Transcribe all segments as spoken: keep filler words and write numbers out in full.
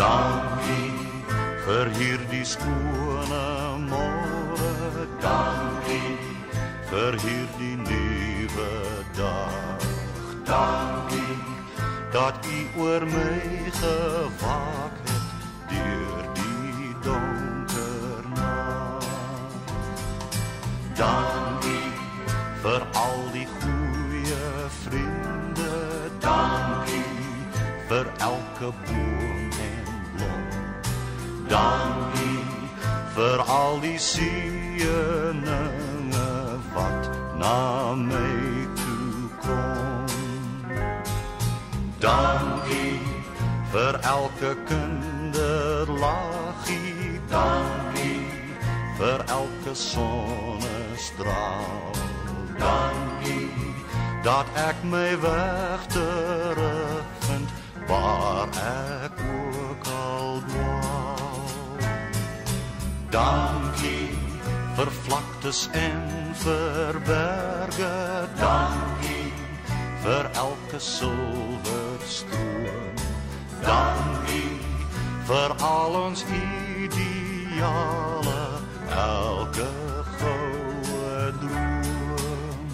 Dankie vir hierdie skone môre, dankie vir hierdie nuwe dag. Dankie dat U oor my gewaak het deur die donker nag. Dankie vir al die goeie vriende, dankie vir elke boom en blom. Dankie vir al die seëninge wat na my toe kom. Dankie vir elke kinderlaggie, dankie vir elke sonnestraal. Dankie dat ek my weg terugvind waar ek ook al dwaal. Dankie vir vlaktes en vir berge, dankie vir elke silverstroom. Dankie vir al ons ideale, elke goue droom.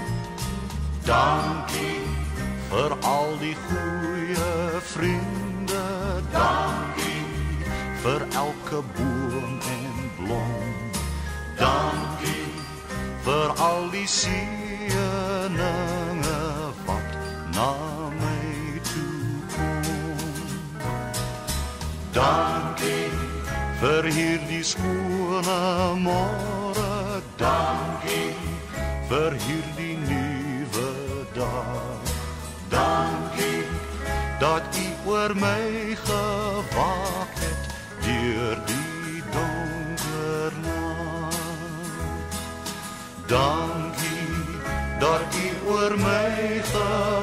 Dankie vir al die goeie vriende, dankie vir elke boom en blom. Dankie vir al die seëninge wat na my toe kom. Dankie vir hierdie skone môre, dankie vir hierdie nuwe dag. Dankie dat U oor my gewaak het deur die donker nag. Dankie dat U oor my gewaak